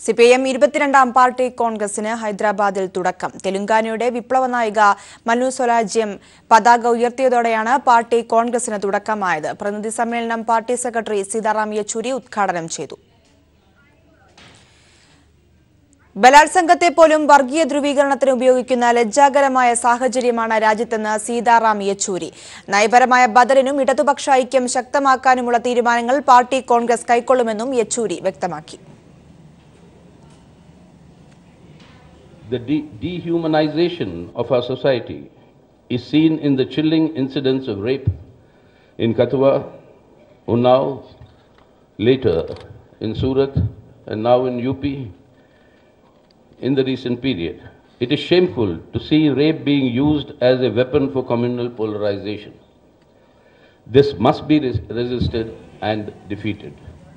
CPIM 22ാം party കോൺഗ്രസിന് ഹൈദരാബാദിൽ തുടക്കം. തെലങ്കാനയുടെ വിപ്ലവ നായിക മന്നു സ്വരാജ്യം പതാക ഉയർത്തിയതോടെയാണ് പാർട്ടി കോൺഗ്രസിന് തുടക്കമായത്. പ്രതിനിധി സമ്മേളനം പാർട്ടി സെക്രട്ടറി സീതാറാം യെച്ചൂരി ഉദ്ഘാടനം ചെയ്തു. ബലാത്സംഗത്തെ പോലും വർഗീയ ധ്രുവീകരണത്തിന് ഉപയോഗിക്കുന്ന ലജ്ജാകരമായ സാഹചര്യമാണ് രാജ്യത്തെന്ന് സീതാറാം യെച്ചൂരി. നയപരമായ ബദലിനും ഇടതുപക്ഷ ഐക്യം ശക്തമാക്കാനുമുള്ള തീരുമാനങ്ങൾ പാർട്ടി കോൺഗ്രസ് കൈക്കൊള്ളുമെന്നും യെച്ചൂരി വ്യക്തമാക്കി. The dehumanization of our society is seen in the chilling incidents of rape in Kathua, Unnao, later in Surat, and now in UP in the recent period. It is shameful to see rape being used as a weapon for communal polarization. This must be resisted and defeated.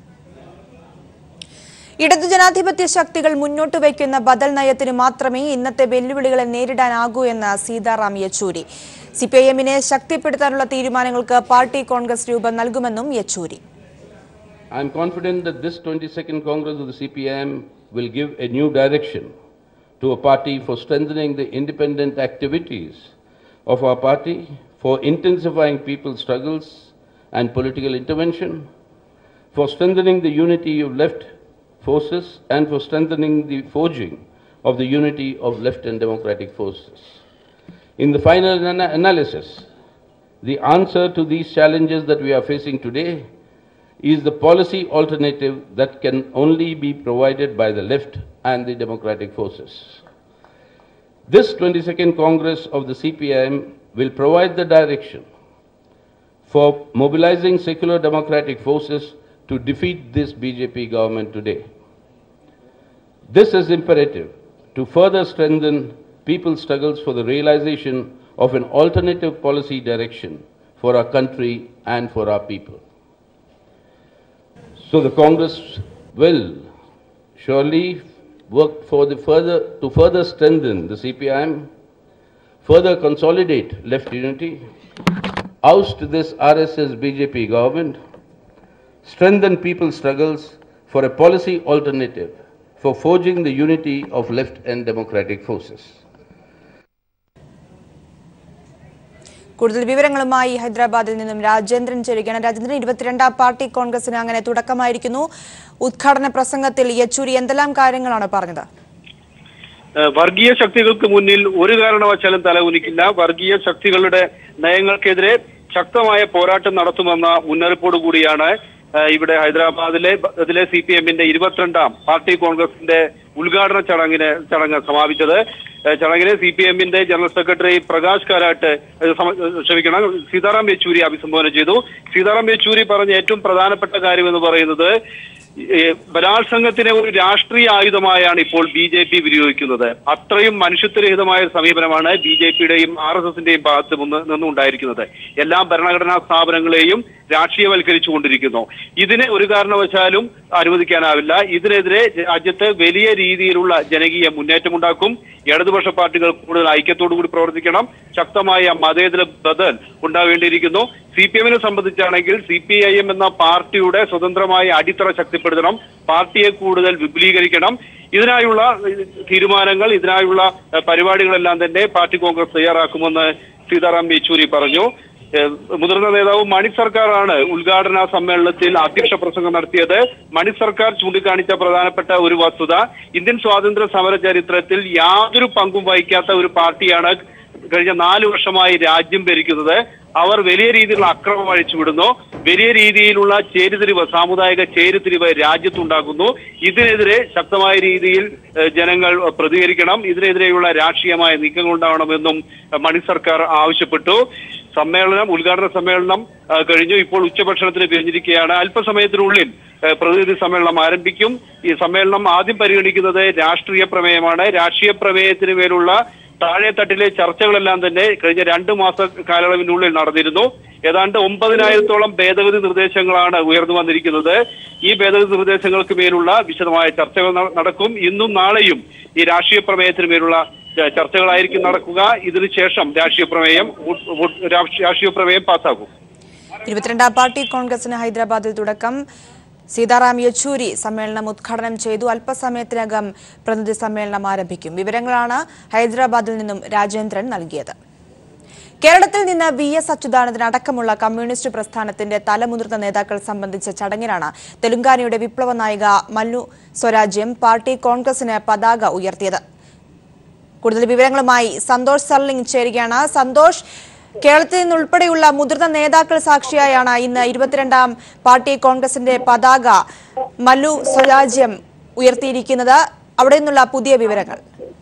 ഇടതു ജനാധിപത്യ ശക്തികൾ മുന്നോട്ട് വയ്ക്കുന്ന ബദൽ നയത്തിന് മാത്രമേ ഇന്നത്തെ വെല്ലുവിളികളെ നേരിടാനാകൂ എന്ന് സീതാറാം യെച്ചൂരി. സിപിഐഎമ്മിനെ ശക്തിപ്പെടുത്താനുള്ള തീരുമാനങ്ങൾക്ക് പാർട്ടി കോൺഗ്രസ് രൂപം നൽകുമെന്നും Yechury. I am confident that this 22nd Congress of the CPIM will give a new direction to a party for strengthening the independent activities of our party, for intensifying people's struggles and political intervention, for strengthening the unity of left forces and for strengthening the forging of the unity of left and democratic forces. In the final analysis, the answer to these challenges that we are facing today is the policy alternative that can only be provided by the left and the democratic forces. This 22nd Congress of the CPIM will provide the direction for mobilizing secular democratic forces to defeat this BJP government today. This is imperative to further strengthen people's struggles for the realization of an alternative policy direction for our country and for our people. So the Congress will surely work to further strengthen the CPIM, further consolidate left unity, oust this RSS BJP government, strengthen people's struggles for a policy alternative for forging the unity of left and democratic forces. കൂടുതൽ വിവരങ്ങളുമായി ഹൈദരാബാദിൽ നിന്നും രാജേന്ദ്രൻ ചേരുകയാണ്. Rajendran, 22ാം party കോൺഗ്രസിന് അങ്ങനെ തുടക്കമായിരിക്കുന്നു. ഉദ്ഘാടന പ്രസംഗത്തിൽ യെച്ചൂരി എന്തെല്ലാം കാര്യങ്ങളാണ് പറഞ്ഞത്? വർഗീയ ശക്തികൾക്ക് മുന്നിൽ ഒരു കാരണവശാലും തലകുനിക്കില്ല. വർഗീയ ശക്തികളുടെ നയങ്ങൾക്കെതിരെ ശക്തമായ പോരാട്ടം നടത്തുമെന്ന മുന്നറിയിപ്പോടുകൂടിയാണ് ഇവിടെ ഹൈദരാബാദിലെ സിപിഎമ്മിന്റെ 22ാം പാർട്ടി കോൺഗ്രസിന്റെ ഉദ്ഘാടന ചടങ്ങ് സമാപിച്ചത്. ചടങ്ങിന് സിപിഎമ്മിന്റെ ജനറൽ സെക്രട്ടറി പ്രകാശ് കാരാട്ട് സീതാറാം യെച്ചൂരി അഭിസംബോധന ചെയ്തു. സീതാറാം യെച്ചൂരി പറഞ്ഞ ഏറ്റവും പ്രധാനപ്പെട്ട കാര്യം എന്ന് പറയുന്നത് ബലാത്സംഗത്തിനെ ഒരു രാഷ്ട്രീയ ആയുധമായാണ് ഇപ്പോൾ BJP വിനിയോഗിക്കുന്നത്. അത്രയും മനുഷ്യത്വരഹിതമായ ഒരു സമീപനമാണ് BJPയുടെയും RSSന്റെയും ഭാഗത്ത് നിന്നുണ്ടായിരിക്കുന്നത്. എല്ലാ ഭരണഘടനാ സ്ഥാപനങ്ങളെയും രാഷ്ട്രീയവൽക്കരിച്ചുകൊണ്ടിരിക്കുന്നു. ഇതിനെ ഒരു കാരണവശാലും അനുവദിക്കാനാവില്ല. ഇതിനെതിരെ രാജ്യത്ത് വലിയ രീതിയിലുള്ള ജനകീയ മുന്നേറ്റമുണ്ടാക്കും. ഇടതുപക്ഷ പാർട്ടികൾ കൂടുതൽ ഐക്യത്തോടുകൂടി പ്രവർത്തിക്കണം. ശക്തമായ മതേതര ബദൽ ഉണ്ടാവേണ്ടിയിരിക്കുന്നു. CPIMനെ സംബന്ധിച്ചാണെങ്കിൽ CPIM എന്ന പാർട്ടിയുടെ സ്വതന്ത്രമായ അടിത്തറ ശക്തിപ്പെടുത്തണം. പാർട്ടിയെ കൂടുതൽ വിപുലീകരിക്കണം. ഇതിനായുള്ള തീരുമാനങ്ങൾ, ഇതിനായുള്ള പരിപാടികളെല്ലാം തന്നെ പാർട്ടി കോൺഗ്രസ് തയ്യാറാക്കുമെന്ന് സീതാറാം യെച്ചൂരി പറഞ്ഞു. മുതിർന്ന നേതാവ് മണി സർക്കാരാണ് ഉദ്ഘാടന സമ്മേളനത്തിൽ അധ്യക്ഷ പ്രസംഗം നടത്തിയത്. മണി സർക്കാർ ചൂണ്ടിക്കാണിച്ച പ്രധാനപ്പെട്ട ഒരു വസ്തുത, ഇന്ത്യൻ സ്വാതന്ത്ര്യ സമര ചരിത്രത്തിൽ യാതൊരു പങ്കും വഹിക്കാത്ത ഒരു പാർട്ടിയാണ് കഴിഞ്ഞ 4 വർഷമായി രാജ്യം ഭരിക്കുന്നത്. അവർ വലിയ രീതിയിലുള്ള അക്രമം അഴിച്ചുവിടുന്നു. വലിയ രീതിയിലുള്ള സാമുദായിക ചേരിതിരിവ് രാജ്യത്തുണ്ടാക്കുന്നു. ഇതിനെതിരെ ശക്തമായ രീതിയിൽ ജനങ്ങൾ പ്രതികരിക്കണം. ഇതിനെതിരെയുള്ള രാഷ്ട്രീയമായ നീക്കങ്ങൾ ഉണ്ടാവണമെന്നും മണി സർക്കാർ ആവശ്യപ്പെട്ടു. ഉദ്ഘാടന സമ്മേളനം കഴിഞ്ഞു. ഇപ്പോൾ ഉച്ചഭക്ഷണത്തിന് പിരിഞ്ഞിരിക്കുകയാണ്. അല്പസമയത്തിനുള്ളിൽ പ്രതിനിധി സമ്മേളനം ആരംഭിക്കും. ഈ സമ്മേളനം ആദ്യം പരിഗണിക്കുന്നത് രാഷ്ട്രീയ പ്രമേയമാണ്. രാഷ്ട്രീയ പ്രമേയത്തിന് മേലുള്ള താഴെത്തട്ടിലെ ചർച്ചകളെല്ലാം തന്നെ കഴിഞ്ഞ 2 മാസ കാലയളവിനുള്ളിൽ നടന്നിരുന്നു. ഏതാണ്ട് 9000-ഓളം ഭേദഗതി നിർദ്ദേശങ്ങളാണ് ഉയർന്നു വന്നിരിക്കുന്നത്. ഈ ഭേദഗതി നിർദ്ദേശങ്ങൾക്ക് മേലുള്ള വിശദമായ ചർച്ചകൾ നടക്കും. ഇന്നും നാളെയും ഈ രാഷ്ട്രീയ പ്രമേയത്തിന് മേലുള്ള ചർച്ചകളായിരിക്കും നടക്കുക. ഇതിനുശേഷം രാഷ്ട്രീയ പ്രമേയം പാസ്സാക്കും. 22ാം പാർട്ടി കോൺഗ്രസിന് ഹൈദരാബാദിൽ തുടക്കം. സീതാറാം യെച്ചൂരി സമ്മേളനം ഉദ്ഘാടനം ചെയ്തു. അല്പസമയത്തിനകം പ്രതിനിധി സമ്മേളനം ആരംഭിക്കും. വിവരങ്ങളാണ് ഹൈദരാബാദിൽ നിന്നും രാജേന്ദ്രൻ നൽകിയത്. കേരളത്തിൽ നിന്ന് VS അച്യുതാനന്ദൻ അടക്കമുള്ള കമ്മ്യൂണിസ്റ്റ് പ്രസ്ഥാനത്തിന്റെ തലമുതിർന്ന നേതാക്കൾ സംബന്ധിച്ച ചടങ്ങിലാണ് തെലങ്കാനയുടെ വിപ്ലവ നായിക മല്ലു സ്വരാജ്യം പാർട്ടി കോൺഗ്രസിന് പതാക ഉയർത്തിയത്. കൂടുതൽ വിവരങ്ങളുമായി സന്തോഷ് സർലിംഗ് ചേരുകയാണ്. സന്തോഷ്, കേരളത്തിൽ നിന്നുൾപ്പെടെയുള്ള മുതിർന്ന നേതാക്കൾ സാക്ഷിയായാണ് ഇന്ന് 22ാം പാർട്ടി കോൺഗ്രസിന്റെ പതാക മല്ലു സ്വരാജ്യം ഉയർത്തിയിരിക്കുന്നത്. അവിടെ നിന്നുള്ള പുതിയ വിവരങ്ങൾ.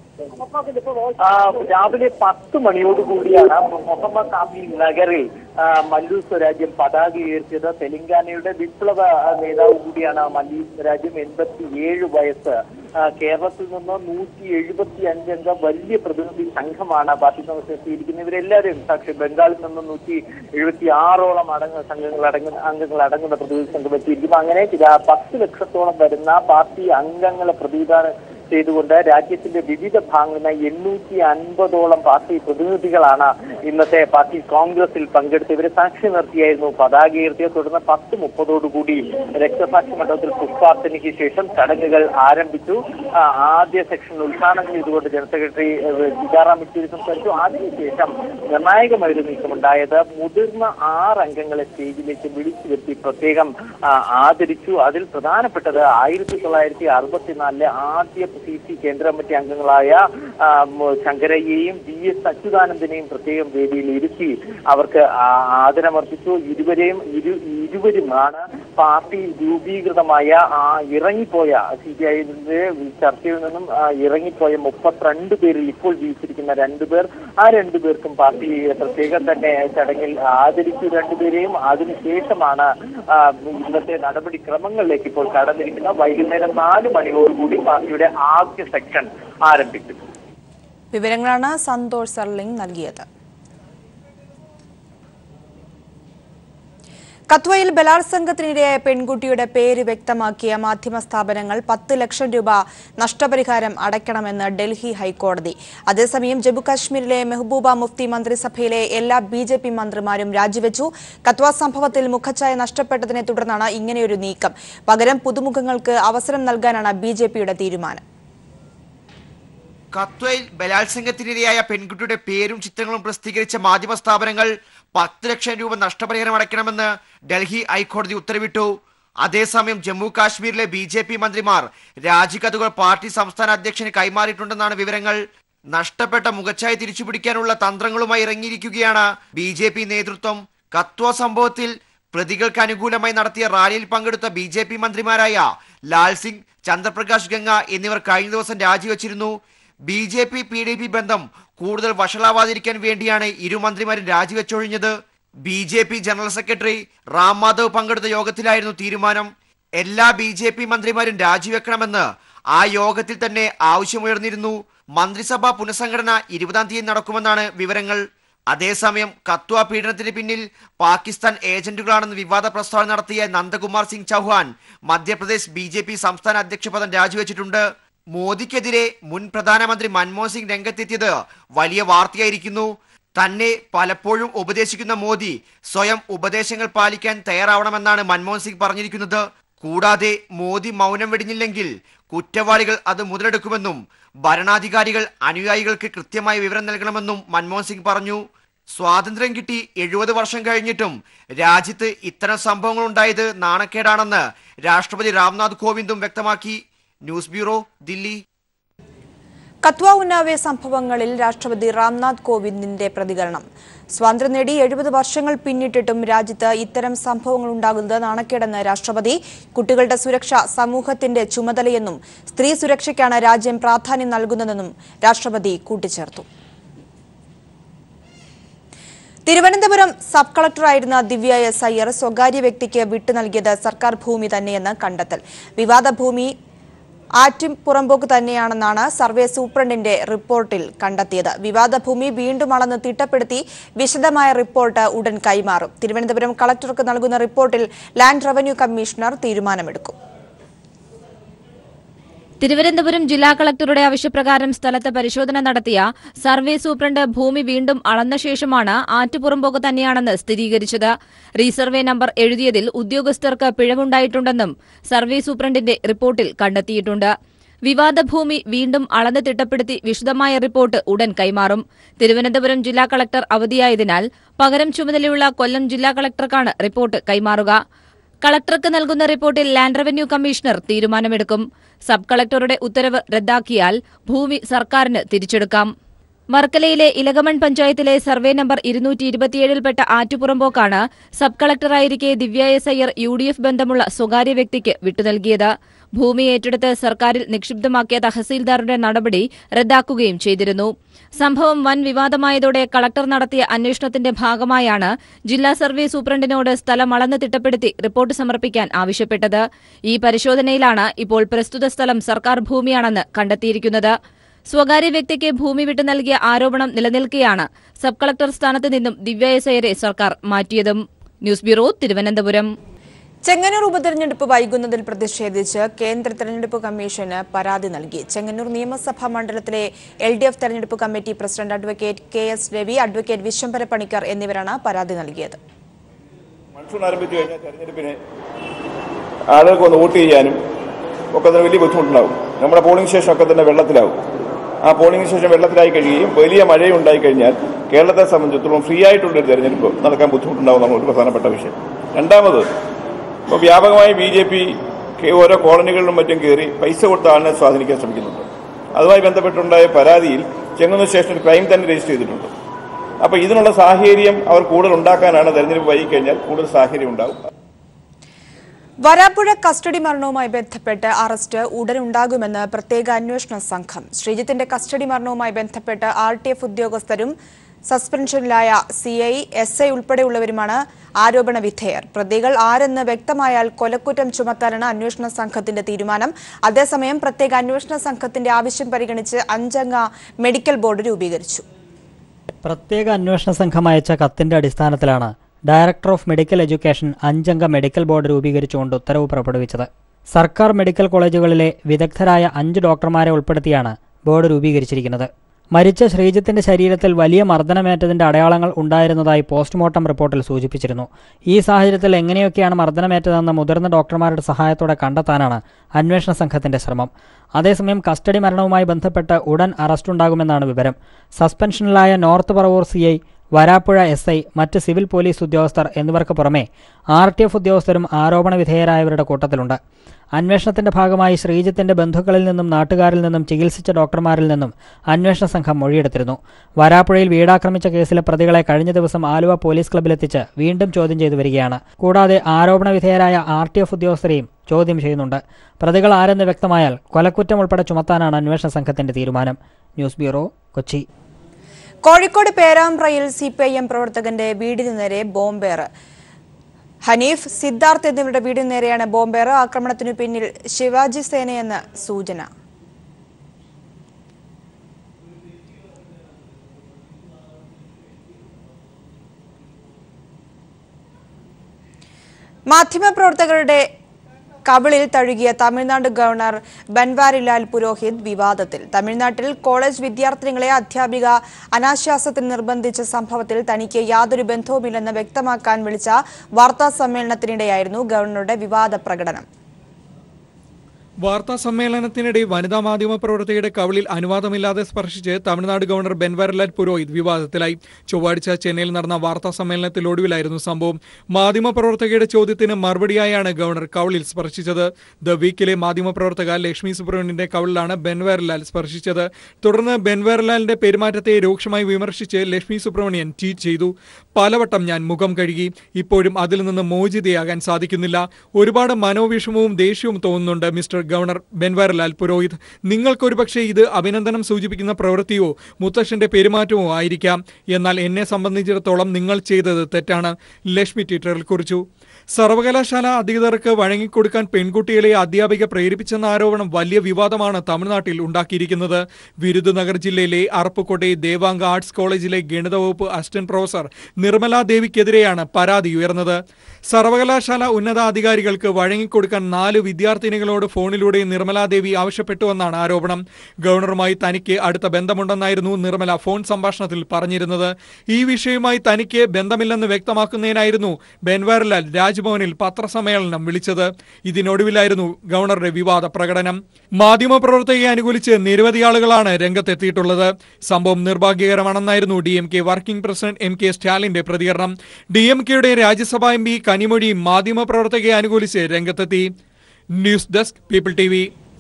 രാവിലെ 10 മണിയോടുകൂടിയാണ് മുഹമ്മദ് ആബി നഗറിൽ മല്ലു സ്വരാജ്യം പതാക ഉയർത്തിയത്. തെലങ്കാനയുടെ വിപ്ലവ നേതാവ് കൂടിയാണ് മല്ലു സ്വരാജ്യം. 87 വയസ്സ്. കേരളത്തിൽ നിന്ന് 175 അംഗ വലിയ പ്രതിനിധി സംഘമാണ് പാർട്ടി കോൺഗ്രസ് എത്തിയിരിക്കുന്നത്. ഇവരെല്ലാവരും സാക്ഷി ബംഗാളിൽ നിന്ന് 176ഓളം അംഗങ്ങൾ അടങ്ങുന്ന പ്രതിനിധി സംഘം എത്തിയിരിക്കുന്നു. അങ്ങനെ 10 ലക്ഷത്തോളം വരുന്ന പാർട്ടി അംഗങ്ങളെ പ്രതിനിധാനം ചെയ്തുകൊണ്ട് രാജ്യത്തിന്റെ വിവിധ ഭാഗങ്ങളിൽ 850ഓളം പാർട്ടി പ്രതിനിധികളാണ് ഇന്നത്തെ പാർട്ടി കോൺഗ്രസിൽ പങ്കെടുത്ത് ഇവരെ സാക്ഷി നിർത്തിയായിരുന്നു പതാക ഉയർത്തിയത്. തുടർന്ന് 10:30ഓടുകൂടി രക്തസാക്ഷി മണ്ഡപത്തിൽ പുഷ്പാർച്ചനയ്ക്ക് ശേഷം ചടങ്ങുകൾ ആരംഭിച്ചു. ആദ്യ സെക്ഷൻ ഉദ്ഘാടനം ചെയ്തുകൊണ്ട് ജനറൽ സെക്രട്ടറി സീതാറാം യെച്ചൂരി സംസാരിച്ചു. അതിനുശേഷം നിർണായകമായൊരു നീക്കമുണ്ടായത് മുതിർന്ന 6 അംഗങ്ങളെ സ്റ്റേജിലേക്ക് വിളിച്ചു വരുത്തി പ്രത്യേകം ആദരിച്ചു. അതിൽ പ്രധാനപ്പെട്ടത് 1964 ആദ്യ CC കേന്ദ്ര കമ്മിറ്റി അംഗങ്ങളായ ശങ്കരയ്യയെയും VS അച്യുതാനന്ദനെയും പ്രത്യേകം വേദിയിൽ ഇരുത്തി അവർക്ക് ആദരമർപ്പിച്ചു. ഇരുവരുമാണ് പാർട്ടി രൂപീകൃതമായ ഇറങ്ങിപ്പോയ CPIന്റെ ചർച്ചയിൽ നിന്നും ഇറങ്ങിപ്പോയ 32 പേരിൽ ഇപ്പോൾ ജീവിച്ചിരിക്കുന്ന 2 പേർ. ആ 2 പേർക്കും പാർട്ടി പ്രത്യേകം തന്നെ ചടങ്ങിൽ ആദരിച്ചു 2 പേരെയും. അതിനുശേഷമാണ് ഇന്നത്തെ നടപടിക്രമങ്ങളിലേക്ക് ഇപ്പോൾ കടന്നിരിക്കുന്നത്. വൈകുന്നേരം 4 മണിയോടുകൂടി പാർട്ടിയുടെ ആദ്യ സെക്ഷൻ ആരംഭിക്കും. വിവരങ്ങളാണ് സന്തോഷ് സർലിംഗ് നൽകിയത്. കത്വയിൽ ബലാത്സംഗത്തിനിരയായ പെൺകുട്ടിയുടെ പേര് വ്യക്തമാക്കിയ മാധ്യമ സ്ഥാപനങ്ങൾ 10 ലക്ഷം രൂപ നഷ്ടപരിഹാരം അടയ്ക്കണമെന്ന് ഡൽഹി ഹൈക്കോടതി. അതേസമയം ജമ്മുകാശ്മീരിലെ മെഹബൂബ മുഫ്തി മന്ത്രിസഭയിലെ എല്ലാ BJP മന്ത്രിമാരും രാജിവെച്ചു. കത്വ സംഭവത്തിൽ മുഖച്ഛായ നഷ്ടപ്പെട്ടതിനെ തുടർന്നാണ് ഇങ്ങനെയൊരു നീക്കം. പകരം പുതുമുഖങ്ങൾക്ക് അവസരം നൽകാനാണ് BJPയുടെ തീരുമാനം. കത്വയിൽ ബലാത്സംഗത്തിനിരയായ പെൺകുട്ടിയുടെ പേരും ചിത്രങ്ങളും പ്രസിദ്ധീകരിച്ച മാധ്യമ സ്ഥാപനങ്ങൾ 10 ലക്ഷം രൂപ നഷ്ടപരിഹാരം അടയ്ക്കണമെന്ന് ഡൽഹി ഹൈക്കോടതി ഉത്തരവിട്ടു. അതേസമയം ജമ്മു കാശ്മീരിലെ BJP മന്ത്രിമാർ രാജിക്കത്തുകൾ പാർട്ടി സംസ്ഥാന അധ്യക്ഷന് കൈമാറിയിട്ടുണ്ടെന്നാണ് വിവരങ്ങൾ. നഷ്ടപ്പെട്ട മുഖച്ഛായ തിരിച്ചുപിടിക്കാനുള്ള തന്ത്രങ്ങളുമായി ഇറങ്ങിയിരിക്കുകയാണ് BJP നേതൃത്വം. കത്വ സംഭവത്തിൽ പ്രതികൾക്ക് അനുകൂലമായി നടത്തിയ റാലിയിൽ പങ്കെടുത്ത BJP മന്ത്രിമാരായ ലാൽ സിംഗ്, ചന്ദ്രപ്രകാശ് ഗംഗ എന്നിവർ കഴിഞ്ഞ ദിവസം രാജിവെച്ചിരുന്നു. BJP PDP ബന്ധം കൂടുതൽ വഷളാവാതിരിക്കാൻ വേണ്ടിയാണ് ഇരു മന്ത്രിമാരും രാജിവെച്ചൊഴിഞ്ഞത്. BJP general secretary Ram Madhav പങ്കെടുത്ത യോഗത്തിലായിരുന്നു തീരുമാനം. എല്ലാ BJP മന്ത്രിമാരും രാജിവെക്കണമെന്ന് ആ യോഗത്തിൽ തന്നെ ആവശ്യമുയർന്നിരുന്നു. മന്ത്രിസഭാ പുനഃസംഘടന 20-ാം തീയതി നടക്കുമെന്നാണ് വിവരങ്ങൾ. അതേസമയം കത്വ പീഡനത്തിന് പിന്നിൽ പാകിസ്ഥാൻ ഏജന്റുകളാണെന്ന് വിവാദ പ്രസ്താവന നടത്തിയ നന്ദകുമാർ സിംഗ് ചൗഹാൻ മധ്യപ്രദേശ് BJP സംസ്ഥാന അധ്യക്ഷ പദം രാജിവെച്ചിട്ടുണ്ട്. മോദിക്കെതിരെ മുൻ പ്രധാനമന്ത്രി മൻമോഹൻ സിംഗ് രംഗത്തെത്തിയത് വലിയ വാർത്തയായിരിക്കുന്നു. തന്നെ പലപ്പോഴും ഉപദേശിക്കുന്ന മോദി സ്വയം ഉപദേശങ്ങൾ പാലിക്കാൻ തയ്യാറാവണമെന്നാണ് മൻമോഹൻ സിംഗ് പറഞ്ഞിരിക്കുന്നത്. കൂടാതെ മോദി മൗനം വെടിഞ്ഞില്ലെങ്കിൽ കുറ്റവാളികൾ അത് മുതലെടുക്കുമെന്നും ഭരണാധികാരികൾ അനുയായികൾക്ക് കൃത്യമായ വിവരം നൽകണമെന്നും മൻമോഹൻ സിംഗ് പറഞ്ഞു. സ്വാതന്ത്ര്യം കിട്ടി 70 വർഷം കഴിഞ്ഞിട്ടും രാജ്യത്ത് ഇത്തരം സംഭവങ്ങൾ ഉണ്ടായത് നാണക്കേടാണെന്ന് രാഷ്ട്രപതി രാംനാഥ് കോവിന്ദും വ്യക്തമാക്കി. News bureau, Delhi. കത്വ ഉന്നാവെ സംഭവങ്ങളിൽ രാഷ്ട്രപതി രാംനാഥ് കോവിന്ദിന്റെ പ്രതികരണം. സ്വാതന്ത്ര്യം നേടി 70 വർഷങ്ങൾ പിന്നിട്ടിട്ടും രാജ്യത്ത് ഇത്തരം സംഭവങ്ങൾ ഉണ്ടാകുന്നത് നാണക്കേടെന്ന് രാഷ്ട്രപതി. കുട്ടികളുടെ സുരക്ഷ സമൂഹത്തിന്റെ ചുമതലയെന്നും സ്ത്രീ സുരക്ഷയ്ക്കാണ് രാജ്യം പ്രാധാന്യം നൽകുന്നതെന്നും രാഷ്ട്രപതി കൂട്ടിച്ചേർത്തു. തിരുവനന്തപുരം സബ് കളക്ടറായിരുന്ന ദിവ്യ എസ് അയ്യർ സ്വകാര്യ വ്യക്തിക്ക് വിട്ടു നൽകിയത് സർക്കാർ ഭൂമി തന്നെയെന്ന് കണ്ടെത്തൽ. വിവാദ ഭൂമി ആറ്റും പുറമ്പോക്ക് തന്നെയാണെന്നാണ് സർവേ സൂപ്രണ്ടിന്റെ റിപ്പോർട്ടിൽ കണ്ടെത്തിയത്. വിവാദ ഭൂമി വീണ്ടും അളന്ന് തിട്ടപ്പെടുത്തി വിശദമായ റിപ്പോർട്ട് ഉടൻ കൈമാറും. തിരുവനന്തപുരം കളക്ടർക്ക് നൽകുന്ന റിപ്പോർട്ടിൽ ലാൻഡ് റവന്യൂ കമ്മീഷണർ തീരുമാനമെടുക്കും. തിരുവനന്തപുരം ജില്ലാ കളക്ടറുടെ ആവശ്യപ്രകാരം സ്ഥലത്ത് പരിശോധന നടത്തിയ സർവേ സൂപ്രണ്ട് ഭൂമി വീണ്ടും അളന്ന ശേഷമാണ് ആറ്റുപുറമ്പോക്ക് തന്നെയാണെന്ന് സ്ഥിരീകരിച്ചത്. റീസർവേ നമ്പർ എഴുതിയതിൽ ഉദ്യോഗസ്ഥർക്ക് പിഴവുണ്ടായിട്ടുണ്ടെന്നും സർവേ സൂപ്രണ്ടിന്റെ റിപ്പോർട്ടിൽ കണ്ടെത്തിയിട്ടുണ്ട്. വിവാദ ഭൂമി വീണ്ടും അളന്ന് തിട്ടപ്പെടുത്തി വിശദമായ റിപ്പോർട്ട് ഉടൻ കൈമാറും. തിരുവനന്തപുരം ജില്ലാ കളക്ടർ അവധിയായതിനാൽ പകരം ചുമതലയുള്ള കൊല്ലം ജില്ലാ കളക്ടർക്കാണ് റിപ്പോർട്ട് കൈമാറുക. കളക്ടർക്ക് നൽകുന്ന റിപ്പോർട്ടിൽ ലാൻഡ് റവന്യൂ കമ്മീഷണർ തീരുമാനമെടുക്കും. സബ് കളക്ടറുടെ ഉത്തരവ് റദ്ദാക്കിയാൽ ഭൂമി സർക്കാരിന് തിരിച്ചെടുക്കാം. വർക്കലയിലെ ഇലകമൺ പഞ്ചായത്തിലെ സർവേ നമ്പർ 227-ൽപ്പെട്ട ആറ്റുപുറമ്പോക്കാണ് സബ് കളക്ടറായിരിക്കെ ദിവ്യ എസ് അയ്യർ UDF ബന്ധമുള്ള സ്വകാര്യ വ്യക്തിക്ക് വിട്ടുനൽകിയത്. ഭൂമി ഏറ്റെടുത്ത് സർക്കാരിൽ നിക്ഷിപ്തമാക്കിയ തഹസീൽദാറുടെ നടപടി റദ്ദാക്കുകയും ചെയ്തിരുന്നു. സംഭവം വൻ വിവാദമായതോടെ കളക്ടർ നടത്തിയ അന്വേഷണത്തിന്റെ ഭാഗമായാണ് ജില്ലാ സർവേ സൂപ്രണ്ടിനോട് സ്ഥലം അളന്ന് തിട്ടപ്പെടുത്തി റിപ്പോർട്ട് സമർപ്പിക്കാൻ ആവശ്യപ്പെട്ടത്. ഈ പരിശോധനയിലാണ് ഇപ്പോൾ പ്രസ്തുത സ്ഥലം സർക്കാർ ഭൂമിയാണെന്ന് കണ്ടെത്തിയിരിക്കുന്നത്. സ്വകാര്യ വ്യക്തിക്ക് ഭൂമി വിട്ടു നൽകിയ ആരോപണം നിലനിൽക്കെയാണ് സബ് കളക്ടർ സ്ഥാനത്ത് നിന്നും ദിവ്യ എസ് അയ്യരെ സർക്കാർ മാറ്റിയതും. News bureau, Thiruvananthapuram. ചെങ്ങന്നൂർ ഉപതെരഞ്ഞെടുപ്പ് വൈകുന്നതിൽ പ്രതിഷേധിച്ച് കേന്ദ്ര തെരഞ്ഞെടുപ്പ് കമ്മീഷന് പരാതി നൽകി. ചെങ്ങന്നൂർ നിയമസഭാ മണ്ഡലത്തിലെ LDF തെരഞ്ഞെടുപ്പ് committee president advocate KS Ravi, advocate Viswambhara Panicker എന്നിവരാണ് പരാതി നൽകിയത്. മൺസൂൺ ആരംഭിച്ചു കഴിഞ്ഞാൽ തെരഞ്ഞെടുപ്പിന് ആളുകൾക്ക് ഒന്ന് വോട്ട് ചെയ്യാനും ഒക്കെ തന്നെ വലിയ ബുദ്ധിമുട്ടുണ്ടാവും. നമ്മുടെ പോളിംഗ് സ്റ്റേഷൻ ഒക്കെ തന്നെ വെള്ളത്തിലാവും. ആ പോളിംഗ് സ്റ്റേഷൻ വെള്ളത്തിലായി കഴിയുകയും വലിയ മഴയുണ്ടായി കഴിഞ്ഞാൽ കേരളത്തെ സംബന്ധിച്ചിടത്തോളം ഫ്രീ ആയിട്ടുള്ളൊരു തെരഞ്ഞെടുപ്പ് നടക്കാൻ ബുദ്ധിമുട്ടുണ്ടാവും എന്നുള്ള ഒരു പ്രധാനപ്പെട്ട വിഷയം. രണ്ടാമത്, ഇപ്പോൾ വ്യാപകമായി BJP ഓരോ കോളനികളിലും മറ്റും കയറി പൈസ കൊടുത്ത ആളിനെ സ്വാധീനിക്കാൻ ശ്രമിക്കുന്നുണ്ട്. അതുമായി ബന്ധപ്പെട്ടുണ്ടായ പരാതിയിൽ ചെങ്ങന്നൂർ സ്റ്റേഷനിൽ ക്രൈം തന്നെ രജിസ്റ്റർ ചെയ്തിട്ടുണ്ട്. അപ്പോൾ ഇതിനുള്ള സാഹചര്യം അവർ കൂടുതൽ ഉണ്ടാക്കാനാണ് തെരഞ്ഞെടുപ്പ് വൈകിക്കഴിഞ്ഞാൽ കൂടുതൽ സാഹചര്യം ഉണ്ടാകും. വരാപ്പുഴ കസ്റ്റഡി മരണവുമായി ബന്ധപ്പെട്ട് അറസ്റ്റ് ഉടനുണ്ടാകുമെന്ന് പ്രത്യേക അന്വേഷണ സംഘം. ശ്രീജിത്തിന്റെ കസ്റ്റഡി മരണവുമായി ബന്ധപ്പെട്ട് RTF ഉദ്യോഗസ്ഥരും സസ്പെൻഷനിലായ CI, SI ഉൾപ്പെടെയുള്ളവരുമാണ് ആരോപണ വിധേയർ. പ്രതികൾ ആരെന്ന് വ്യക്തമായാൽ കൊലക്കുറ്റം ചുമത്താനാണ് അന്വേഷണ സംഘത്തിന്റെ തീരുമാനം. അതേസമയം പ്രത്യേക അന്വേഷണ സംഘത്തിന്റെ ആവശ്യം പരിഗണിച്ച് 5-അംഗ മെഡിക്കൽ ബോർഡ് രൂപീകരിച്ചു. പ്രത്യേക അന്വേഷണ സംഘം അയച്ച കത്തിന്റെ അടിസ്ഥാനത്തിലാണ് ഡയറക്ടർ ഓഫ് മെഡിക്കൽ എഡ്യൂക്കേഷൻ 5-അംഗ മെഡിക്കൽ ബോർഡ് രൂപീകരിച്ചുകൊണ്ട് ഉത്തരവ് പുറപ്പെടുവിച്ചത്. സർക്കാർ മെഡിക്കൽ കോളേജുകളിലെ വിദഗ്ധരായ 5 ഡോക്ടർമാരെ ഉൾപ്പെടുത്തിയാണ് ബോർഡ് രൂപീകരിച്ചിരിക്കുന്നത്. മരിച്ച ശ്രീജിത്തിന്റെ ശരീരത്തിൽ വലിയ മർദ്ദനമേറ്റതിന്റെ അടയാളങ്ങൾ ഉണ്ടായിരുന്നതായി പോസ്റ്റ്മോർട്ടം റിപ്പോർട്ടിൽ സൂചിപ്പിച്ചിരുന്നു. ഈ സാഹചര്യത്തിൽ എങ്ങനെയൊക്കെയാണ് മർദ്ദനമേറ്റതെന്ന് മുതിർന്ന ഡോക്ടർമാരുടെ സഹായത്തോടെ കണ്ടെത്താനാണ് അന്വേഷണ സംഘത്തിന്റെ ശ്രമം. അതേസമയം കസ്റ്റഡി മരണവുമായി ബന്ധപ്പെട്ട് ഉടൻ അറസ്റ്റുണ്ടാകുമെന്നാണ് വിവരം. സസ്പെൻഷനിലായ north Paravur CI, Varapuzha SI, മറ്റ് സിവിൽ പോലീസ് ഉദ്യോഗസ്ഥർ എന്നിവർക്ക് പുറമെ RTF ഉദ്യോഗസ്ഥരും ആരോപണ വിധേയരായവരുടെ കൂട്ടത്തിലുണ്ട്. അന്വേഷണത്തിന്റെ ഭാഗമായി ശ്രീജിത്തിന്റെ ബന്ധുക്കളിൽ നിന്നും നാട്ടുകാരിൽ നിന്നും ചികിത്സിച്ച ഡോക്ടർമാരിൽ നിന്നും അന്വേഷണ സംഘം മൊഴിയെടുത്തിരുന്നു. വരാപ്പുഴയിൽ വീടാക്രമിച്ച കേസിലെ പ്രതികളെ കഴിഞ്ഞ ദിവസം ആലുവ പോലീസ് ക്ലബ്ബിലെത്തിച്ച് വീണ്ടും ചോദ്യം ചെയ്തു വരികയാണ്. കൂടാതെ ആരോപണ വിധേയരായ RTF ഉദ്യോഗസ്ഥരെയും ചോദ്യം ചെയ്യുന്നുണ്ട്. പ്രതികൾ ആരെന്ന് വ്യക്തമായാൽ കൊലക്കുറ്റം ഉൾപ്പെടെ ചുമത്താനാണ് അന്വേഷണ സംഘത്തിന്റെ തീരുമാനം. News bureau, Kochi. കോഴിക്കോട് പേരാമ്പ്രയിൽ CPIM പ്രവർത്തകന്റെ വീടിന് നേരെ ബോംബേറ്. ഹനീഫ്, സിദ്ധാർത്ഥ് എന്നിവരുടെ വീടിന് നേരെയാണ് ബോംബേറ്. ആക്രമണത്തിനു പിന്നിൽ ശിവാജി സേനയെന്ന് സൂചന. മാധ്യമപ്രവർത്തകരുടെ കബളിൽ തഴുകിയ തമിഴ്നാട് ഗവർണർ ബൻവാരിലാൽ പുരോഹിത് വിവാദത്തിൽ. തമിഴ്നാട്ടിൽ കോളേജ് വിദ്യാർത്ഥിനികളെ അധ്യാപിക അനാശാസ്യത്തിന് നിർബന്ധിച്ച സംഭവത്തിൽ തനിക്ക് യാതൊരു ബന്ധവുമില്ലെന്ന് വ്യക്തമാക്കാൻ വിളിച്ച വാർത്താ സമ്മേളനത്തിനിടെയായിരുന്നു ഗവർണറുടെ വിവാദ പ്രകടനം. വാർത്താ സമ്മേളനത്തിനിടെ വനിതാ മാധ്യമ പ്രവർത്തകയുടെ കവിളിൽ അനുവാദമില്ലാതെ സ്പർശിച്ച് തമിഴ്നാട് ഗവർണർ ബൻവാരിലാൽ പുരോഹിത് വിവാദത്തിലായി. ചൊവ്വാഴ്ച ചെന്നൈയിൽ നടന്ന വാർത്താ സമ്മേളനത്തിലൊടുവിലായിരുന്നു സംഭവം. മാധ്യമ പ്രവർത്തകയുടെ ചോദ്യത്തിന് മറുപടിയായാണ് ഗവർണർ കവിളിൽ സ്പർശിച്ചത്. ദ വീക്കിലെ മാധ്യമ പ്രവർത്തക ലക്ഷ്മി സുബ്രഹ്മണ്യന്റെ കവിളിലാണ് ബൻവാരിലാൽ സ്പർശിച്ചത്. തുടർന്ന് ബൻവാരിലാലിന്റെ പെരുമാറ്റത്തെ രൂക്ഷമായി വിമർശിച്ച് ലക്ഷ്മി സുബ്രഹ്മണ്യൻ ട്വീറ്റ് ചെയ്തു. പലവട്ടം ഞാൻ മുഖം കഴുകി, ഇപ്പോഴും അതിൽ നിന്ന് മോചിതയാകാൻ സാധിക്കുന്നില്ല. ഒരുപാട് മനോവിഷമവും ദേഷ്യവും തോന്നുന്നുണ്ട് മിസ്റ്റർ ഗവർണർ ബൻവാരിലാൽ പുരോഹിത്. നിങ്ങൾക്കൊരു പക്ഷേ ഇത് അഭിനന്ദനം സൂചിപ്പിക്കുന്ന പ്രവൃത്തിയോ മുത്തശ്ശന്റെ പെരുമാറ്റമോ ആയിരിക്കാം. എന്നാൽ എന്നെ സംബന്ധിച്ചിടത്തോളം നിങ്ങൾ ചെയ്തത് തെറ്റാണ്, ലക്ഷ്മി ട്വിറ്ററിൽ കുറിച്ചു. സർവകലാശാല അധികൃതർക്ക് വഴങ്ങിക്കൊടുക്കാൻ പെൺകുട്ടികളെ അധ്യാപിക പ്രേരിപ്പിച്ചെന്ന ആരോപണം വലിയ വിവാദമാണ് തമിഴ്നാട്ടിൽ ഉണ്ടാക്കിയിരിക്കുന്നത്. വിരുദുനഗർ ജില്ലയിലെ അറപ്പുകോട്ടെ ദേവാംഗ ആർട്സ് കോളേജിലെ ഗണിത വകുപ്പ് അസിസ്റ്റന്റ് പ്രൊഫസർ നിർമ്മല ദേവിക്കെതിരെയാണ് പരാതി ഉയർന്നത്. സർവകലാശാല ഉന്നതാധികാരികൾക്ക് വഴങ്ങിക്കൊടുക്കാൻ 4 വിദ്യാർത്ഥിനികളോട് ഫോണിൽ ഫോണുകളിലൂടെ നിർമ്മലാ ദേവി ആവശ്യപ്പെട്ടുവെന്നാണ് ആരോപണം. ഗവർണറുമായി തനിക്ക് അടുത്ത ബന്ധമുണ്ടെന്നായിരുന്നു നിർമ്മല ഫോൺ സംഭാഷണത്തിൽ പറഞ്ഞിരുന്നത്. ഈ വിഷയവുമായി തനിക്ക് ബന്ധമില്ലെന്ന് വ്യക്തമാക്കുന്നതിനായിരുന്നു ബെൻവാരിലാൽ രാജ്ഭവനിൽ പത്രസമ്മേളനം വിളിച്ചത്. ഇതിനൊടുവിലായിരുന്നു ഗവർണറുടെ വിവാദ പ്രകടനം. മാധ്യമപ്രവർത്തകയെ അനുകൂലിച്ച് നിരവധി ആളുകളാണ് രംഗത്തെത്തിയിട്ടുള്ളത്. സംഭവം നിർഭാഗ്യകരമാണെന്നായിരുന്നു DMK വർക്കിംഗ് പ്രസിഡന്റ് MK സ്റ്റാലിന്റെ പ്രതികരണം. DMKയുടെ രാജ്യസഭാ MP കനിമൊഴിയും മാധ്യമപ്രവർത്തകയെ അനുകൂലിച്ച് രംഗത്തെത്തി. News desk people TV.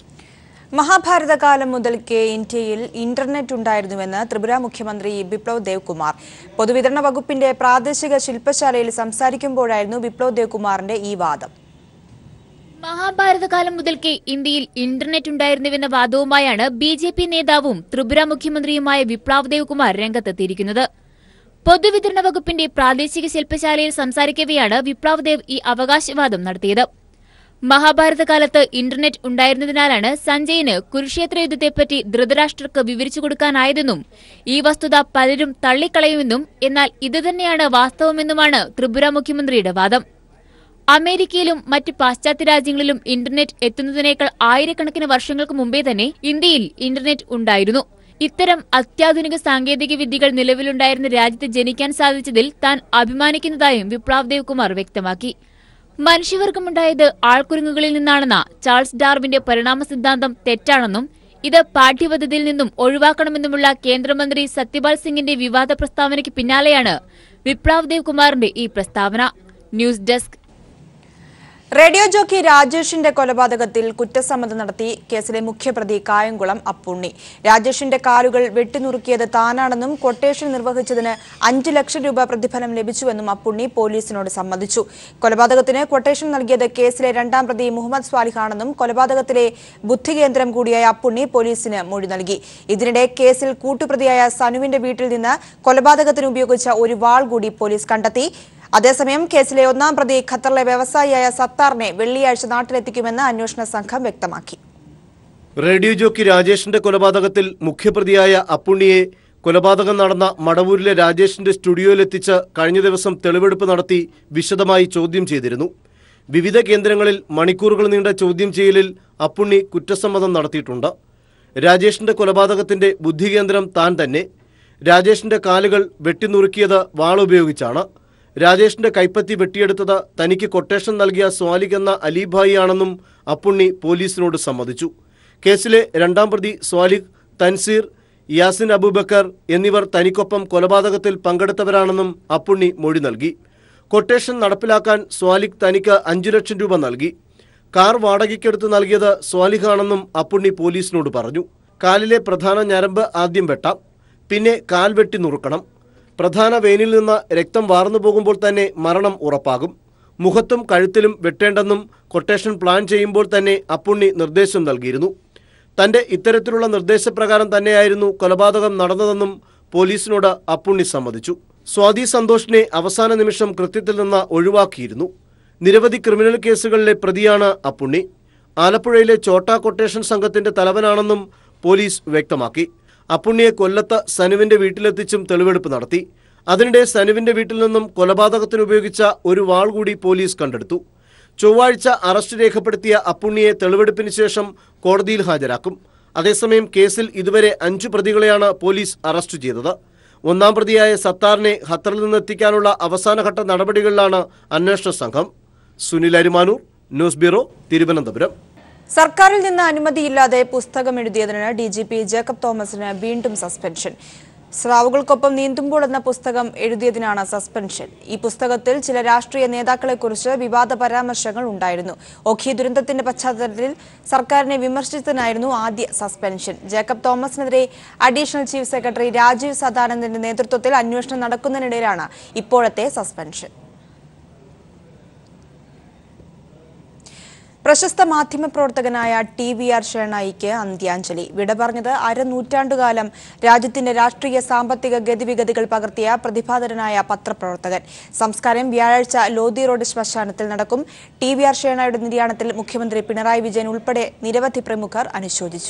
മഹാഭാരതകാലം മുതൽക്കേ ഇന്ത്യയിൽ ഇന്റർനെറ്റ് ഉണ്ടായിരുന്നുവെന്ന് ത്രിപുര മുഖ്യമന്ത്രി ബിപ്ലവ് ദേവ് കുമാർ പൊതുവിതരണ വകുപ്പിന്റെ പ്രാദേശിക ശില്പശാലയിൽ സംസാരിക്കുമ്പോഴായിരുന്നു ബിപ്ലവ് ദേവ് കുമാറിന്റെ ഈ വാദം. മഹാഭാരതകാലം മുതൽക്കേ ഇന്ത്യയിൽ ഇന്റർനെറ്റ് ഉണ്ടായിരുന്നുവെന്ന വാദവുമായാണ് BJP നേതാവും ത്രിപുര മുഖ്യമന്ത്രിയുമായ ബിപ്ലവ് ദേവ് കുമാർ രംഗത്തെത്തിയിരിക്കുന്നത്. പൊതുവിതരണ വകുപ്പിന്റെ പ്രാദേശിക ശില്പശാലയിൽ സംസാരിക്കവെയാണ് ബിപ്ലവ് ദേവ് ഈ അവകാശവാദം നടത്തിയത്. മഹാഭാരതകാലത്ത് ഇന്റർനെറ്റ് ഉണ്ടായിരുന്നതിനാലാണ് സഞ്ജയിന് കുരുക്ഷേത്ര യുദ്ധത്തെപ്പറ്റി ധൃതരാഷ്ട്രർക്ക് വിവരിച്ചു കൊടുക്കാനായതെന്നും ഈ വസ്തുത പലരും തള്ളിക്കളയുമെന്നും എന്നാൽ ഇതുതന്നെയാണ് വാസ്തവമെന്നുമാണ് ത്രിപുര മുഖ്യമന്ത്രിയുടെ വാദം. അമേരിക്കയിലും മറ്റ് പാശ്ചാത്യ രാജ്യങ്ങളിലും ഇന്റർനെറ്റ് എത്തുന്നതിനേക്കാൾ ആയിരക്കണക്കിന് വർഷങ്ങൾക്ക് മുമ്പേ തന്നെ ഇന്ത്യയിൽ ഇന്റർനെറ്റ് ഉണ്ടായിരുന്നു. ഇത്തരം അത്യാധുനിക സാങ്കേതിക വിദ്യകൾ നിലവിലുണ്ടായിരുന്ന രാജ്യത്ത് ജനിക്കാൻ സാധിച്ചതിൽ താൻ അഭിമാനിക്കുന്നതായും ബിപ്ലവ് ദേവ് കുമാർ വ്യക്തമാക്കി. മനുഷ്യവർഗമുണ്ടായത് ആൾക്കുരങ്ങുകളിൽ നിന്നാണെന്ന ചാൾസ് ഡാർവിന്റെ പരിണാമ സിദ്ധാന്തം തെറ്റാണെന്നും ഇത് പാഠ്യപദ്ധതിയിൽ നിന്നും ഒഴിവാക്കണമെന്നുമുള്ള കേന്ദ്രമന്ത്രി സത്യപാൽ സിംഗിന്റെ വിവാദ പ്രസ്താവനയ്ക്ക് പിന്നാലെയാണ് ബിപ്ലവ് ദേവ് കുമാറിന്റെ ഈ പ്രസ്താവന. News desk. റേഡിയോ ജോക്കി രാജേഷിന്റെ കൊലപാതകത്തിൽ കുറ്റസമ്മതം നടത്തി കേസിലെ മുഖ്യപ്രതി കായംകുളം അപ്പുണ്ണി. രാജേഷിന്റെ കാലുകൾ വെട്ടിനുറുക്കിയത് താനാണെന്നും കൊട്ടേഷൻ നിർവഹിച്ചതിന് 5 ലക്ഷം രൂപ പ്രതിഫലം ലഭിച്ചുവെന്നും അപ്പുണ്ണി പോലീസിനോട് സമ്മതിച്ചു. കൊലപാതകത്തിന് കൊട്ടേഷൻ നൽകിയത് കേസിലെ 2ാം പ്രതി മുഹമ്മദ് സ്വാലിഹാണെന്നും കൊലപാതകത്തിലെ ബുദ്ധികേന്ദ്രം കൂടിയായ അപ്പുണ്ണി പോലീസിന് മൊഴി നൽകി. ഇതിനിടെ കേസിൽ കൂട്ടുപ്രതിയായ സനുവിന്റെ വീട്ടിൽ നിന്ന് കൊലപാതകത്തിന് ഉപയോഗിച്ച ഒരു വാൾ കൂടി പോലീസ് കണ്ടെത്തി. അതേസമയം കേസിലെ 1ാം പ്രതി ഖത്തറിലെ വ്യവസായിയായ സത്താറിനെ വെള്ളിയാഴ്ച നാട്ടിലെത്തിക്കുമെന്ന് അന്വേഷണ സംഘം വ്യക്തമാക്കി. റേഡിയോ ജോക്കി രാജേഷിന്റെ കൊലപാതകത്തിൽ മുഖ്യപ്രതിയായ അപ്പുണ്ണിയെ കൊലപാതകം നടന്ന മടവൂരിലെ രാജേഷിന്റെ സ്റ്റുഡിയോയിലെത്തിച്ച് കഴിഞ്ഞ ദിവസം തെളിവെടുപ്പ് നടത്തി വിശദമായി ചോദ്യം ചെയ്തിരുന്നു. വിവിധ കേന്ദ്രങ്ങളിൽ മണിക്കൂറുകൾ നീണ്ട ചോദ്യം ചെയ്യലിൽ അപ്പുണ്ണി കുറ്റസമ്മതം നടത്തിയിട്ടുണ്ട്. രാജേഷിന്റെ കൊലപാതകത്തിന്റെ ബുദ്ധികേന്ദ്രം താൻ തന്നെ. രാജേഷിന്റെ കാലുകൾ വെട്ടിനുറുക്കിയത് വാളുപയോഗിച്ചാണ്. രാജേഷിന്റെ കൈപ്പത്തി വെട്ടിയെടുത്തത് തനിക്ക് കൊട്ടേഷൻ നൽകിയ സ്വാലിഖ് എന്ന അലിഭായി ആണെന്നും അപ്പുണ്ണി പോലീസിനോട് സമ്മതിച്ചു. കേസിലെ 2ാം പ്രതി സ്വാലിഖ്, തൻസീർ, യാസിൻ അബൂബക്കർ എന്നിവർ തനിക്കൊപ്പം കൊലപാതകത്തിൽ പങ്കെടുത്തവരാണെന്നും അപ്പുണ്ണി മൊഴി നൽകി. കൊട്ടേഷൻ നടപ്പിലാക്കാൻ സ്വാലിഖ് തനിക്ക് 5 ലക്ഷം രൂപ നൽകി. കാർ വാടകയ്ക്കെടുത്ത് നൽകിയത് സ്വാലിഖാണെന്നും അപ്പുണ്ണി പോലീസിനോട് പറഞ്ഞു. കാലിലെ പ്രധാന ഞരമ്പ് ആദ്യം വെട്ടാം, പിന്നെ കാൽ വെട്ടി നുറുക്കണം. പ്രധാന വെയിനിൽ നിന്ന് രക്തം വാർന്നു പോകുമ്പോൾ തന്നെ മരണം ഉറപ്പാകും. മുഖത്തും കഴുത്തിലും വെട്ടേണ്ടെന്നും കൊട്ടേഷൻ പ്ലാൻ ചെയ്യുമ്പോൾ തന്നെ അപ്പുണ്ണി നിർദ്ദേശം നൽകിയിരുന്നു. തന്റെ ഇത്തരത്തിലുള്ള നിർദ്ദേശപ്രകാരം തന്നെയായിരുന്നു കൊലപാതകം നടന്നതെന്നും പോലീസിനോട് അപ്പുണ്ണി സമ്മതിച്ചു. സ്വാതി സന്തോഷിനെ അവസാന നിമിഷം കൃത്യത്തിൽ നിന്ന് ഒഴിവാക്കിയിരുന്നു. നിരവധി ക്രിമിനൽ കേസുകളിലെ പ്രതിയാണ് അപ്പുണ്ണി. ആലപ്പുഴയിലെ ചോട്ടാ കൊട്ടേഷൻ സംഘത്തിന്റെ തലവനാണെന്നും പോലീസ് വ്യക്തമാക്കി. അപ്പുണ്ണിയെ കൊല്ലത്ത് സനുവിന്റെ വീട്ടിലെത്തിച്ചും തെളിവെടുപ്പ് നടത്തി. അതിനിടെ സനുവിന്റെ വീട്ടിൽ നിന്നും കൊലപാതകത്തിന് ഉപയോഗിച്ച ഒരു വാൾ കൂടി പോലീസ് കണ്ടെടുത്തു. ചൊവ്വാഴ്ച അറസ്റ്റ് രേഖപ്പെടുത്തിയ അപ്പുണ്ണിയെ തെളിവെടുപ്പിന് ശേഷം കോടതിയിൽ ഹാജരാക്കും. അതേസമയം കേസിൽ ഇതുവരെ 5 പ്രതികളെയാണ് പോലീസ് അറസ്റ്റ് ചെയ്തത്. 1ാം പ്രതിയായ സത്താറിനെ ഖത്തറിൽ നിന്നെത്തിക്കാനുള്ള അവസാനഘട്ട നടപടികളിലാണ് അന്വേഷണ സംഘം. Sunil Arimanoor, news bureau, Thiruvananthapuram. സർക്കാരിൽ നിന്ന് അനുമതിയില്ലാതെ പുസ്തകം എഴുതിയതിന് DGP ജേക്കബ് തോമസിന് വീണ്ടും സസ്പെൻഷൻ. സ്രാവുകൾക്കൊപ്പം നീന്തുമ്പോൾ എന്ന പുസ്തകം എഴുതിയതിനാണ് സസ്പെൻഷൻ. ഈ പുസ്തകത്തിൽ ചില രാഷ്ട്രീയ നേതാക്കളെക്കുറിച്ച് വിവാദ പരാമർശങ്ങൾ ഉണ്ടായിരുന്നു. ഓഖി ദുരന്തത്തിന്റെ പശ്ചാത്തലത്തിൽ സർക്കാരിനെ വിമർശിച്ചതിനായിരുന്നു ആദ്യ സസ്പെൻഷൻ. ജേക്കബ് തോമസിനെതിരെ അഡീഷണൽ ചീഫ് സെക്രട്ടറി രാജീവ് സദാനന്ദന്റെ നേതൃത്വത്തിൽ അന്വേഷണം നടക്കുന്നതിനിടയിലാണ് ഇപ്പോഴത്തെ സസ്പെൻഷൻ. പ്രശസ്ത മാധ്യമപ്രവർത്തകനായ TVR ഷേണായിക്ക് അന്ത്യാഞ്ജലി. വിട പറഞ്ഞത് അരനൂറ്റാണ്ടുകാലം രാജ്യത്തിന്റെ രാഷ്ട്രീയ സാമ്പത്തിക ഗതിവിഗതികൾ പകർത്തിയ പ്രതിഭാധരനായ പത്രപ്രവർത്തകൻ. സംസ്കാരം വ്യാഴാഴ്ച ലോധി റോഡ് ശ്മശാനത്തിൽ നടക്കും. TVR ഷേണായുടെ നിര്യാണത്തിൽ മുഖ്യമന്ത്രി പിണറായി വിജയൻ ഉൾപ്പെടെ നിരവധി പ്രമുഖർ അനുശോചിച്ചു.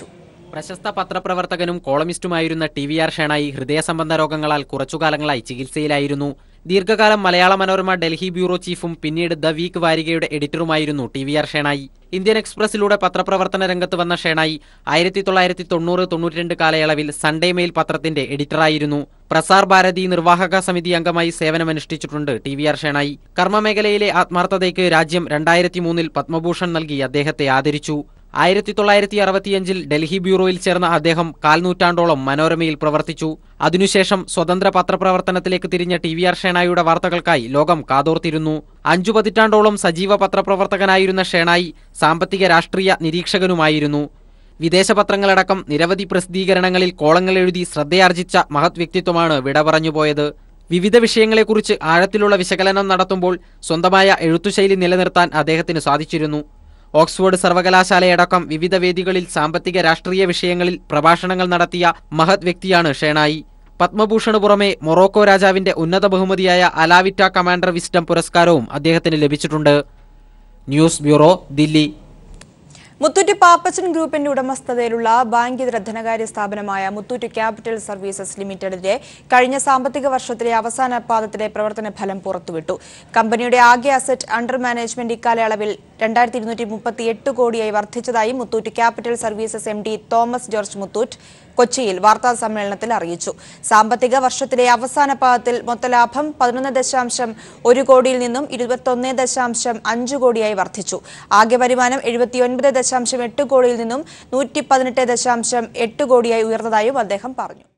പ്രശസ്ത പത്രപ്രവർത്തകനും കോളമിസ്റ്റുമായിരുന്ന TVR ഷേണായി ഹൃദയ സംബന്ധ രോഗങ്ങളാൽ കുറച്ചുകാലങ്ങളായി ചികിത്സയിലായിരുന്നു. ദീർഘകാലം മലയാള മനോരമ ഡൽഹി ബ്യൂറോ ചീഫും പിന്നീട് ദ വീക്ക് വാരികയുടെ എഡിറ്ററുമായിരുന്നു TVR ഷേണായി. ഇന്ത്യൻ എക്സ്പ്രസിലൂടെ പത്രപ്രവർത്തന രംഗത്ത് വന്ന ഷേണായി 1990-92 കാലയളവിൽ സൺഡേ മെയിൽ പത്രത്തിന്റെ എഡിറ്ററായിരുന്നു. പ്രസാർ ഭാരതി നിർവാഹക സമിതി അംഗമായി സേവനമനുഷ്ഠിച്ചിട്ടുണ്ട് TVR ഷേണായി. കർമ്മമേഖലയിലെ ആത്മാർത്ഥതയ്ക്ക് രാജ്യം 2003 പത്മഭൂഷൺ നൽകി അദ്ദേഹത്തെ ആദരിച്ചു. 1965 ഡൽഹി ബ്യൂറോയിൽ ചേർന്ന അദ്ദേഹം കാൽനൂറ്റാണ്ടോളം മനോരമയിൽ പ്രവർത്തിച്ചു. അതിനുശേഷം സ്വതന്ത്ര പത്രപ്രവർത്തനത്തിലേക്ക് തിരിഞ്ഞ TVR ഷേണായിയുടെ വാർത്തകൾക്കായി ലോകം കാതോർത്തിരുന്നു. 5 പതിറ്റാണ്ടോളം സജീവ പത്രപ്രവർത്തകനായിരുന്ന ഷേണായി സാമ്പത്തിക രാഷ്ട്രീയ നിരീക്ഷകനുമായിരുന്നു. വിദേശ പത്രങ്ങളടക്കം നിരവധി പ്രസിദ്ധീകരണങ്ങളിൽ കോളങ്ങൾ എഴുതി ശ്രദ്ധയാർജിച്ച മഹത് വ്യക്തിത്വമാണ് വിട പറഞ്ഞുപോയത്. വിവിധ വിഷയങ്ങളെക്കുറിച്ച് ആഴത്തിലുള്ള വിശകലനം നടത്തുമ്പോൾ സ്വന്തമായ എഴുത്തുശൈലി നിലനിർത്താൻ അദ്ദേഹത്തിന് സാധിച്ചിരുന്നു. ഓക്സ്ഫോർഡ് സർവകലാശാലയടക്കം വിവിധ വേദികളിൽ സാമ്പത്തിക രാഷ്ട്രീയ വിഷയങ്ങളിൽ പ്രഭാഷണങ്ങൾ നടത്തിയ മഹത് വ്യക്തിയാണ് ഷേണായി. പത്മഭൂഷണ് പുറമെ മൊറോക്കോ രാജാവിന്റെ ഉന്നത ബഹുമതിയായ അലാവിറ്റ കമാൻഡർ വിസ്ഡം പുരസ്കാരവും അദ്ദേഹത്തിന് ലഭിച്ചിട്ടുണ്ട്. News bureau, Delhi. മുത്തൂറ്റ് പാപ്പച്ചൻ ഗ്രൂപ്പിന്റെ ഉടമസ്ഥതയിലുള്ള ബാങ്കിതര ധനകാര്യ സ്ഥാപനമായ മുത്തൂറ്റ് ക്യാപിറ്റൽ സർവീസസ് ലിമിറ്റഡിന്റെ കഴിഞ്ഞ സാമ്പത്തിക വർഷത്തിലെ അവസാന പാദത്തിലെ പ്രവർത്തന ഫലം പുറത്തുവിട്ടു. കമ്പനിയുടെ ആകെ അസറ്റ് അണ്ടർ മാനേജ്മെന്റ് ഇക്കാലയളവിൽ 2238 കോടിയായി വർദ്ധിച്ചതായി Muthoot capital services MD Thomas George Muthoot കൊച്ചിയിൽ വാർത്താസമ്മേളനത്തിൽ അറിയിച്ചു. സാമ്പത്തിക വർഷത്തിലെ അവസാന പാദത്തിൽ മൊത്തലാഭം 11.1 കോടിയിൽ നിന്നും 21.5 കോടിയായി വർദ്ധിച്ചു. ആകെ വരുമാനം 79.8 കോടിയിൽ നിന്നും 118.8 കോടിയായി ഉയർന്നതായും അദ്ദേഹം പറഞ്ഞു.